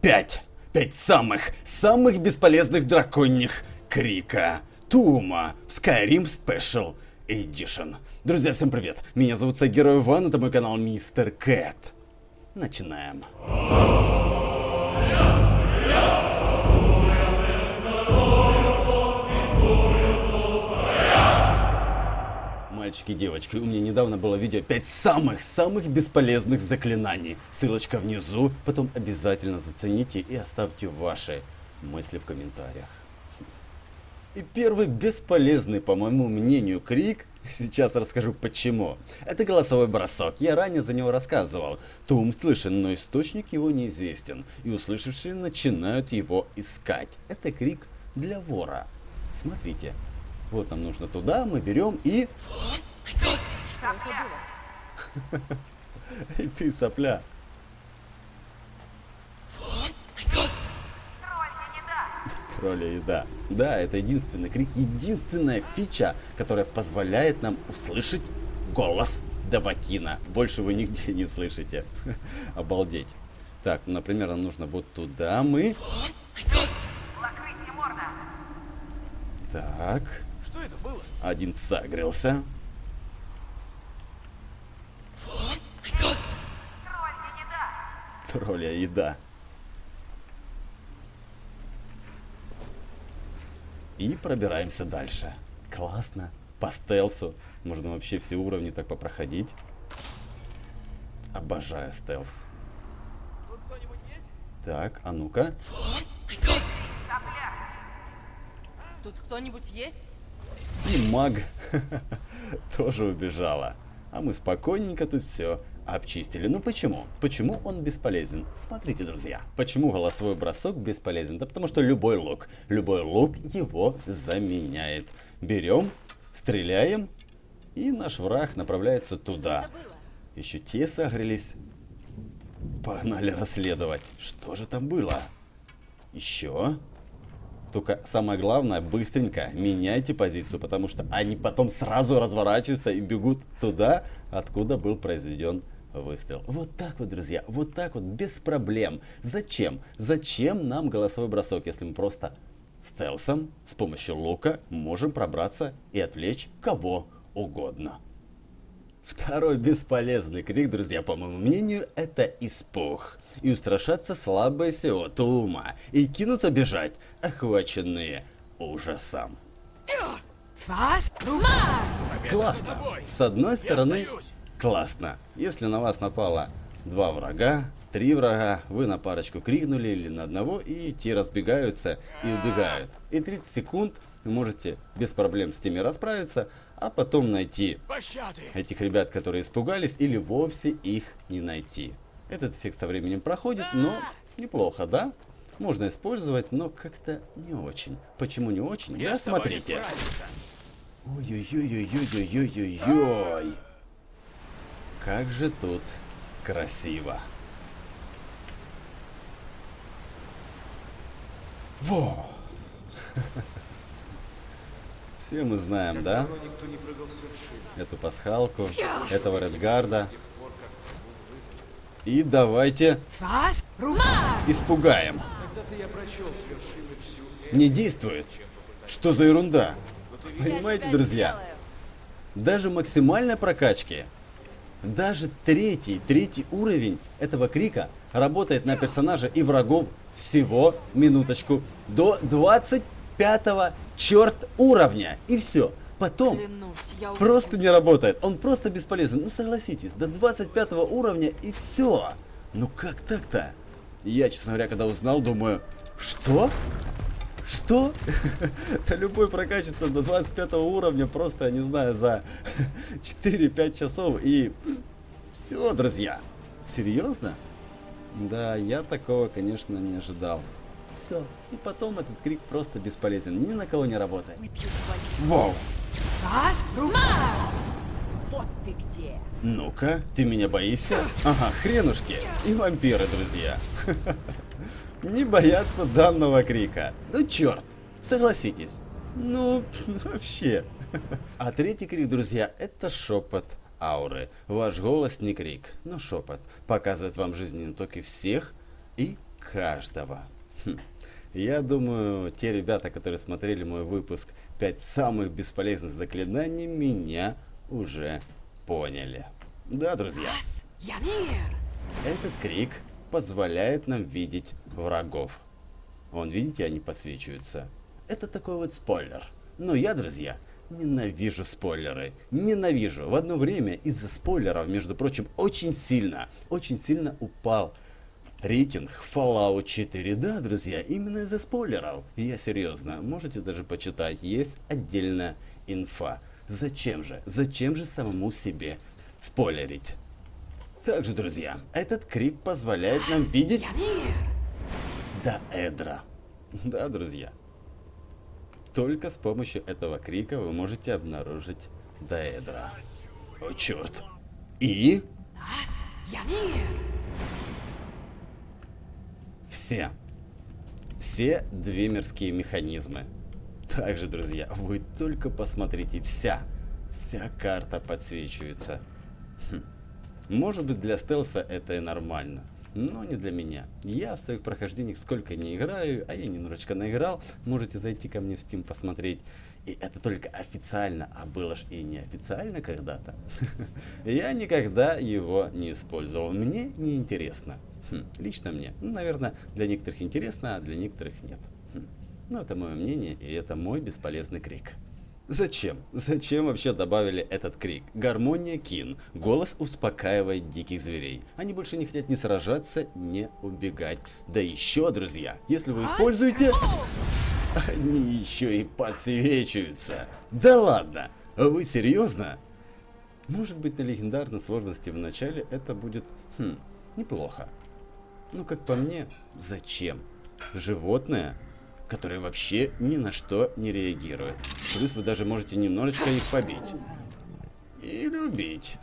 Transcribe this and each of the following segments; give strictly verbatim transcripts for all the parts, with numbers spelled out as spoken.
Пять. Пять самых, самых бесполезных драконьих крика Тума в Skyrim Special Edition. Друзья, всем привет! Меня зовут Герой Иван, это мой канал Мистер Кэт. Начинаем. Мальчики и девочки, у меня недавно было видео пять самых-самых бесполезных заклинаний. Ссылочка внизу, потом обязательно зацените и оставьте ваши мысли в комментариях. И первый бесполезный, по моему мнению, крик, сейчас расскажу почему. Это голосовой бросок, я ранее за него рассказывал. Тум слышен, но источник его неизвестен, и услышавшие начинают его искать. Это крик для вора. Смотрите. Вот нам нужно туда, мы берем и... Что это было? И ты, сопля. Тролля еда. Да, это единственный крик, единственная фича, которая позволяет нам услышать голос Давакина. Больше вы нигде не услышите. Обалдеть. Так, ну, например, нам нужно вот туда мы... Так. Что это было? Один согрелся. Тролля еда. И пробираемся дальше. Классно. По стелсу. Можно вообще все уровни так попроходить. Обожаю стелс. Тут кто-нибудь есть? Так, а ну-ка. Тут кто-нибудь есть? И маг тоже убежала. А мы спокойненько тут все обчистили. Ну почему? Почему он бесполезен? Смотрите, друзья. Почему голосовой бросок бесполезен? Да потому что любой лук, любой лук его заменяет. Берем, стреляем, и наш враг направляется туда. Еще те согрелись. Погнали расследовать. Что же там было? Еще. Только самое главное, быстренько меняйте позицию, потому что они потом сразу разворачиваются и бегут туда, откуда был произведен выстрел. Вот так вот, друзья, вот так вот, без проблем. Зачем? Зачем нам голосовой бросок, если мы просто стелсом, с помощью лука, можем пробраться и отвлечь кого угодно? Второй бесполезный крик, друзья, по моему мнению, это испуг. И устрашаться слабое сего Тума. И кинуться бежать, охваченные ужасом. Классно. С одной стороны, классно. Если на вас напало два врага, три врага, вы на парочку крикнули или на одного, и те разбегаются и убегают. И тридцать секунд вы можете без проблем с теми расправиться, а потом найти этих ребят, которые испугались, или вовсе их не найти. Этот эффект со временем проходит, но неплохо, да? Можно использовать, но как-то не очень. Почему не очень? Да, смотрите. Ой-ой-ой-ой-ой-ой-ой-ой. Как же тут красиво. Во! Все мы знаем, да? Эту пасхалку, этого Редгарда. И давайте испугаем. Не действует. Что за ерунда? Понимаете, друзья? Даже максимальной прокачки, даже третий, третий уровень этого крика работает на персонажа и врагов всего, минуточку, до двадцать пятого черт уровня. И все. Потом Клянусь, просто не работает. Он просто бесполезен. Ну согласитесь, до двадцать пятого уровня и все. Ну как так-то? Я, честно говоря, когда узнал, думаю, что? Что? Да любой прокачится до двадцать пятого уровня просто, не знаю, за четыре-пять часов и все, друзья. Серьезно? Да, я такого, конечно, не ожидал. Все. И потом этот крик просто бесполезен. Ни на кого не работает. Вау. Вот ты где. Ну-ка, ты меня боишься? Ага, хренушки. И вампиры, друзья. Не боятся данного крика. Ну черт, согласитесь. Ну, вообще. А третий крик, друзья, это шепот ауры. Ваш голос не крик, но шепот. Показывает вам жизненные токи всех и каждого. Хм. Я думаю, те ребята, которые смотрели мой выпуск пять самых бесполезных заклинаний, меня уже поняли. Да, друзья, Раз, я мир. этот крик позволяет нам видеть врагов. Вон, видите, они подсвечиваются. Это такой вот спойлер. Но я, друзья, ненавижу спойлеры. Ненавижу. В одно время из-за спойлеров, между прочим, очень сильно, очень сильно упал рейтинг Fallout четыре. Да, друзья, именно из-за спойлеров. И я серьезно, можете даже почитать, есть отдельная инфа. Зачем же, зачем же самому себе спойлерить? Также, друзья, этот крик позволяет нам видеть Я мир. Даэдра. Да, друзья. Только с помощью этого крика вы можете обнаружить Даэдра. О, черт. И Раз, я мир. все, все двимерские механизмы. Также, друзья, вы только посмотрите, вся, вся карта подсвечивается. Хм. Может быть, для стелса это и нормально, но не для меня. Я в своих прохождениях сколько не играю, а я немножечко наиграл. Можете зайти ко мне в Steam посмотреть. И это только официально, а было ж и неофициально когда-то. Я никогда его не использовал. Мне не интересно. Хм, лично мне. Ну, наверное, для некоторых интересно, а для некоторых нет. Хм. Ну, это мое мнение, и это мой бесполезный крик. Зачем? Зачем вообще добавили этот крик? Гармония Кин. Голос успокаивает диких зверей. Они больше не хотят ни сражаться, ни убегать. Да еще, друзья, если вы используете... Они еще и подсвечиваются. Да ладно, а вы серьезно? Может быть, на легендарной сложности в начале это будет, хм, неплохо. Ну, как по мне, зачем? Животное, которые вообще ни на что не реагируют. Плюс вы даже можете немножечко их побить. И любить.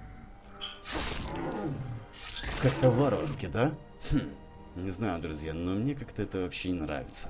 Как-то варварски, да? Хм, не знаю, друзья, но мне как-то это вообще не нравится.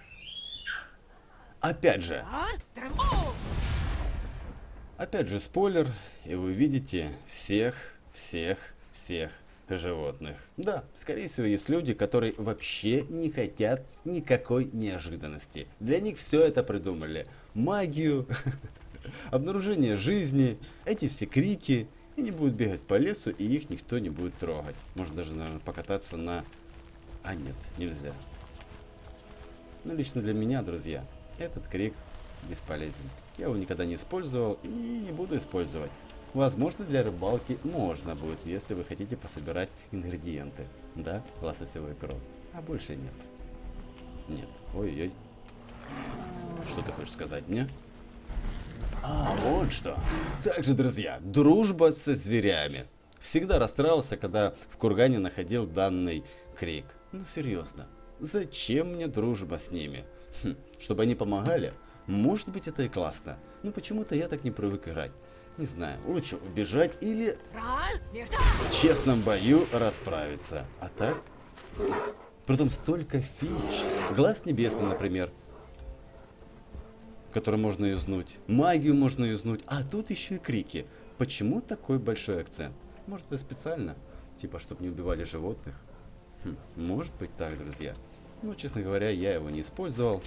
Опять же, А? Трем- О! опять же спойлер, и вы видите всех, всех, всех животных. Да, скорее всего, есть люди, которые вообще не хотят никакой неожиданности. Для них все это придумали. Магию, обнаружение жизни, эти все крики. И они будут бегать по лесу, и их никто не будет трогать. Можно даже, наверное, покататься на... А нет, нельзя. Но лично для меня, друзья, этот крик бесполезен. Я его никогда не использовал и не буду использовать. Возможно, для рыбалки можно будет, если вы хотите пособирать ингредиенты. Да, лососевое перо. А больше нет. Нет. Ой-ой. Что ты хочешь сказать мне? А, вот что. Также, друзья, дружба со зверями. Всегда расстраивался, когда в кургане находил данный крик. Ну, серьезно. Зачем мне дружба с ними? Хм, чтобы они помогали? Может быть, это и классно. Но почему-то я так не привык играть. Не знаю, лучше убежать или Ра, мир, да. в честном бою расправиться. А так? Притом столько фич. Глаз небесный, например, который можно юзнуть. Магию можно юзнуть. А тут еще и крики. Почему такой большой акцент? Может, это специально? Типа, чтобы не убивали животных? Хм, может быть так, друзья. Но, честно говоря, я его не использовал.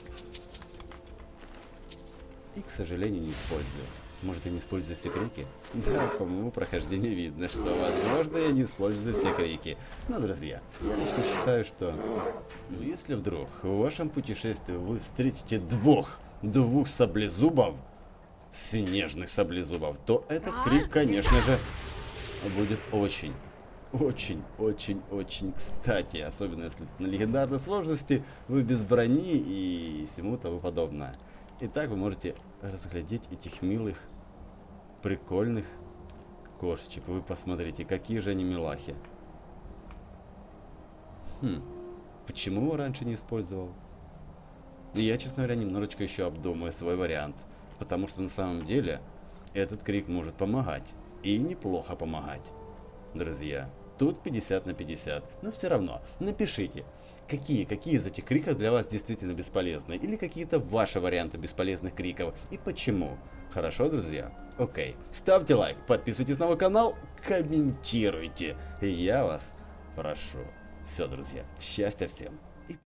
И, к сожалению, не использую. Может, я не использую все крики? Да, по моему прохождению видно, что, возможно, я не использую все крики. Но, друзья, я лично считаю, что... Ну, если вдруг в вашем путешествии вы встретите двух, двух саблезубов, снежных саблезубов, то этот крик, конечно же, будет очень... Очень, очень, очень кстати, особенно если на легендарной сложности вы без брони и всему тому подобное. Итак, вы можете разглядеть этих милых, прикольных кошечек. Вы посмотрите, какие же они милахи. Хм, почему его раньше не использовал? И я, честно говоря, немножечко еще обдумаю свой вариант. Потому что на самом деле этот крик может помогать. И неплохо помогать. Друзья, тут пятьдесят на пятьдесят. Но все равно, напишите, какие, какие из этих криков для вас действительно бесполезны. Или какие-то ваши варианты бесполезных криков. И почему. Хорошо, друзья? Окей. Ставьте лайк, подписывайтесь на мой канал, комментируйте. И я вас прошу, Все, друзья, счастья всем.